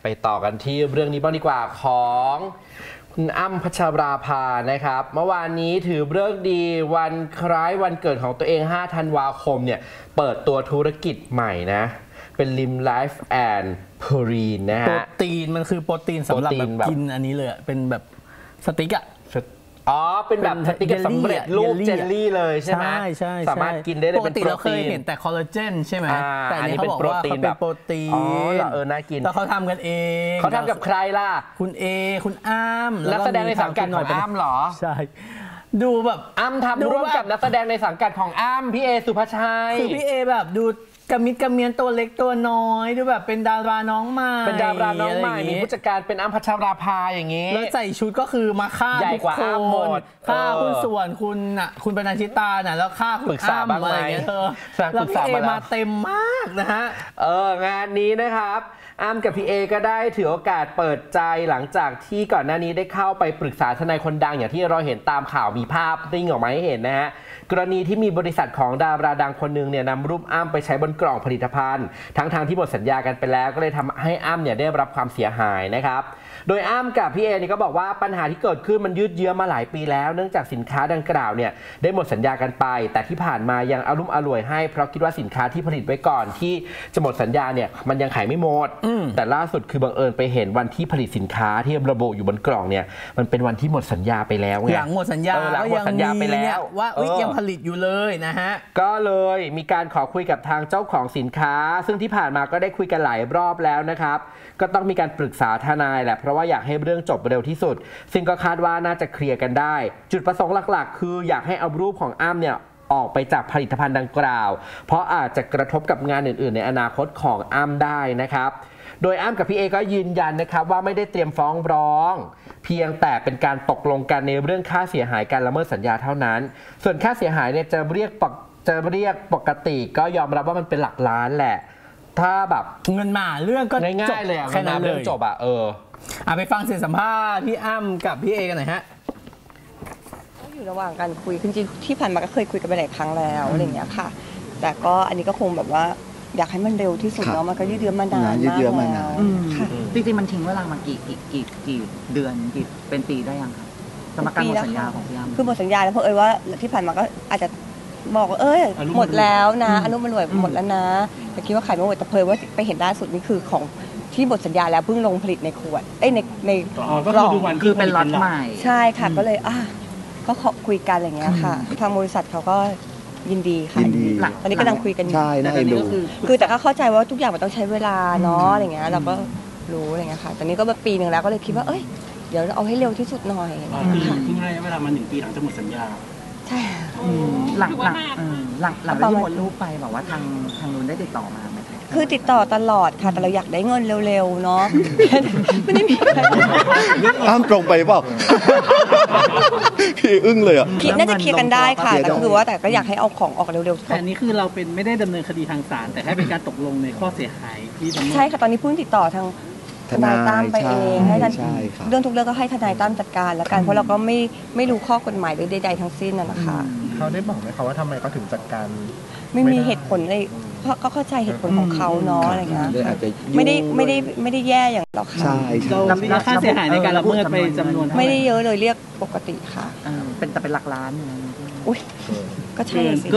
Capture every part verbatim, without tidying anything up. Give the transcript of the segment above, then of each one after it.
ไปต่อกันที่เรื่องนี้บ้างดีกว่าของคุณอ้ำพัชราภานะครับเมื่อวานนี้ถือเรื่องดีวันคล้ายวันเกิดของตัวเองห้าธันวาคมเนี่ยเปิดตัวธุรกิจใหม่นะเป็นลิมไลฟ์แอนด์โปรตีนนะฮะโปรตีนมันคือโปรตีนสำหรับแบบกินอันนี้เลยเป็นแบบสติ๊กอะอ๋อเป็นแบบสติ๊กสำเร็จรูปเจลลี่เลยใช่ไหมใช่ใช่สามารถกินได้เลยเป็นโปรตีนเราเคยเห็นแต่คอลลาเจนใช่ไหมแต่อันนี้เขาบอกว่าเขาเป็นโปรตีนอ๋อเออน่ากินแล้วเขาทำกันเองเขาทำกับใครล่ะคุณเอคุณอ้ำนักแสดงในสังกัดของอ้ำหรอใช่ดูแบบอ้ำทำร่วมกับนักแสดงในสังกัดของอ้ำพี่เอสุภาชัยคือพี่เอแบบดูกระมิดกระเมียนตัวเล็กตัวน้อยดูแบบเป็นดาราน้องใหม่เป็นดาราน้องใหม่มีผู้จัดการเป็นอ้ำพัชราภาอย่างนี้แล้วใส่ชุดก็คือมาฆ่าใหญ่กว่าอ้ำหมดฆ่าคุณส่วนคุณน่ะคุณปนัญชิตาน่ะแล้วฆ่าคุณอ้ำอะไรอย่างเงี้ยเธอแล้วพี่เอมาเต็มมากนะฮะเอองานนี้นะครับอ้ำกับพี่เอก็ได้ถือโอกาสเปิดใจหลังจากที่ก่อนหน้านี้ได้เข้าไปปรึกษาทนายคนดังอย่างที่เราเห็นตามข่าวมีภาพติ้งออกมาให้เห็นนะฮะกรณีที่มีบริษัทของดาราดังคนหนึ่งเนี่ยนำรูปอ้ำไปใช้บนกล่องผลิตภัณฑ์ทั้งทางที่หมดสัญญากันไปแล้วก็เลยทำให้อ้ำเนี่ยได้รับความเสียหายนะครับโดยอ้ำกับพี่เอนี่ก็บอกว่าปัญหาที่เกิดขึ้นมันยืดเยื้อมาหลายปีแล้วเนื่องจากสินค้าดังกล่าวเนี่ยได้หมดสัญญากันไปแต่ที่ผ่านมายังอารมณ์อร่วยให้เพราะคิดว่าสินค้าที่ผลิตไว้ก่อนที่จะหมดสัญญาเนี่ยมันยังขายไม่หมดแต่ล่าสุดคือบังเอิญไปเห็นวันที่ผลิตสินค้าที่ระบุอยู่บนกล่องเนี่ยมันเป็นวันที่หมดสัญญาไปแล้วไงหลังหมดสัญญาหลังหมดสัญญาไปแล้วว่ายังผลิตอยู่เลยนะฮะก็เลยมีการขอคุยกับทางเจ้าของสินค้าซึ่งที่ผ่านมาก็ได้คุยกันหลายรอบแล้วนะครับก็ต้องมีการปรึกษาทนายแหละเพราะว่าอยากให้เรื่องจบเร็วที่สุดซึ่งก็คาดว่าน่าจะเคลียร์กันได้จุดประสงค์หลักๆคืออยากให้เอารูปของอ้ำเนี่ยออกไปจากผลิตภัณฑ์ดังกล่าวเพราะอาจจะกระทบกับงานอื่นๆในอนาคตของอ้ำได้นะครับโดยอ้ำกับพี่เอก็ยืนยันนะครับว่าไม่ได้เตรียมฟ้องร้องเพียงแต่เป็นการตกลงกันในเรื่องค่าเสียหายการละเมิดสัญญาเท่านั้นส่วนค่าเสียหายเนี่ยจะเรียกจะเรียกปกติก็ยอมรับว่ามันเป็นหลักล้านแหละถ้าแบบเงินมาเรื่องก็ง่ายๆเลยแค่นั้นเรื่องจบอ่ะเอออ่ะไปฟังเสียงสัมภาษณ์พี่อ้ำกับพี่เอกันหน่อยฮะอยู่ระหว่างการคุยจริงๆที่ผ่านมาก็เคยคุยกันไปหลายครั้งแล้วอะไรอย่างเงี้ยค่ะแต่ก็อันนี้ก็คงแบบว่าอยากให้มันเร็วที่สุดเนาะมันก็ยืดเยื้อมานานมากแล้วจริงๆมันทิ้งเวลามากี่กี่กี่กี่เดือนกี่เป็นปีได้ยังครับสมัครการหมดสัญญาของพี่อ้ำคือหมดสัญญาแล้วเพราะเอ่ยว่าที่ผ่านมาก็อาจจะบอกเอ้ยหมดแล้วนะอนุมันรวยหมดแล้วนะแต่คิดว่าขายไม่หมดแต่เพยว่าไปเห็นล่าสุดนี่คือของที่หมดสัญญาแล้วเพิ่งลงผลิตในขวดเอ้ยในในกล่องคือเป็นล็อตใหม่ใช่ค่ะก็เลยอ่ะก็ขอคุยกันอะไรเงี้ยค่ะทางบริษัทเขาก็ยินดีค่ะตอนนี้กำลังคุยกันใช่น่าเอ็นดูคือแต่ก็เข้าใจว่าทุกอย่างมันต้องใช้เวลาเนาะอะไรเงี้ยเราก็รู้อะไรเงี้ยค่ะตอนนี้ก็ปีหนึ่งแล้วก็เลยคิดว่าเอ้ยเดี๋ยวเอาให้เร็วที่สุดหน่อยคือทิ้งให้เวลามาหนึ่งปีหลังจะหมดสัญญาใช่หลังหลังหลังหลังที่หมดรูปไปบอกว่าทางทางนู้นได้ติดต่อมาไหมคือติดต่อตลอดค่ะแต่เราอยากได้เงินเร็วๆเนาะไม่ได้มีอะไรอ้ามตรงไปเปล่าพี่อึ้งเลยอ่ะคิดน่าจะเคลียร์กันได้ค่ะแต่คือว่าแต่ก็อยากให้เอาของออกเร็วๆแต่นี้คือเราเป็นไม่ได้ดำเนินคดีทางศาลแต่แค่เป็นการตกลงในข้อเสียหายที่ใช่ค่ะตอนนี้เพิ่งติดต่อทางทนายตั้มไปเองให้ท่านเรื่องทุกเรื่องก็ให้ทนายตั้มจัดการแล้วกันเพราะเราก็ไม่ไม่รู้ข้อกฎหมายหรือใดๆทั้งสิ้นนะคะเขาได้บอกไหมคะว่าทำไมเขาถึงจัดการไม่มีเหตุผลเลยเพราะก็เข้าใจเหตุผลของเขาเนาะอะไรเงี้ยไม่ได้ไม่ได้ไม่ได้แย่อย่างเราค่ะใช่เราค่าเสียหายในการละเมิดไปจำนวนไม่ได้เยอะเลยเรียกปกติค่ะเป็นแต่เป็นหลักล้านอุ้ยก็ใช่สิ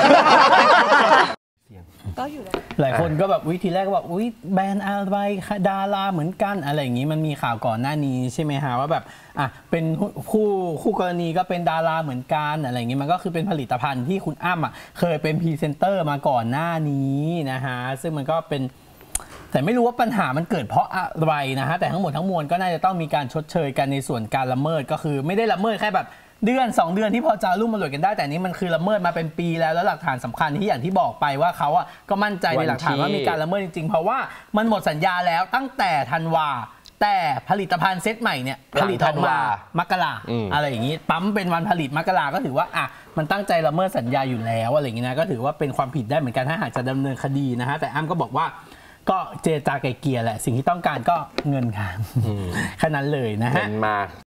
ก็อยู่หลายคนก็แบบวิธีแรกก็แบบอุ้ยแบรนด์อะไรดาราเหมือนกันอะไรอย่างนี้มันมีข่าวก่อนหน้านี้ใช่ไหมฮะว่าแบบอ่ะเป็นคู่คู่กรณีก็เป็นดาราเหมือนกันอะไรอย่างนี้มันก็คือเป็นผลิตภัณฑ์ที่คุณอ้ำอ่ะเคยเป็นพรีเซนเตอร์มาก่อนหน้านี้นะฮะซึ่งมันก็เป็นแต่ไม่รู้ว่าปัญหามันเกิดเพราะอะไรนะฮะแต่ทั้งหมดทั้งมวลก็น่าจะต้องมีการชดเชยกันในส่วนการละเมิดก็คือไม่ได้ละเมิดแค่แบบเดือนสองเดือนที่พอจะรุ่มมาหลวยกันได้แต่นี้มันคือละเมิดมาเป็นปีแล้วแล้วหลักฐานสำคัญที่อย่างที่บอกไปว่าเขาอ่ะก็มั่นใจในหลักฐานว่ามีการละเมิดจริงๆเพราะว่ามันหมดสัญญาแล้วตั้งแต่ธันวาแต่ผลิตภัณฑ์เซตใหม่เนี่ยผลิตออกมามกราอะไรอย่างนี้ปั๊มเป็นวันผลิตมกราก็ถือว่าอ่ะมันตั้งใจละเมิดสัญญาอยู่แล้วอะไรอย่างนี้นะก็ถือว่าเป็นความผิดได้เหมือนกันถ้าหากจะดำเนินคดีนะฮะแต่อ้ำก็บอกว่าก็เจรจาไกลเกลี่ยแหละสิ่งที่ต้องการก็เงินค่ะแค่นั้นเลยนะฮะ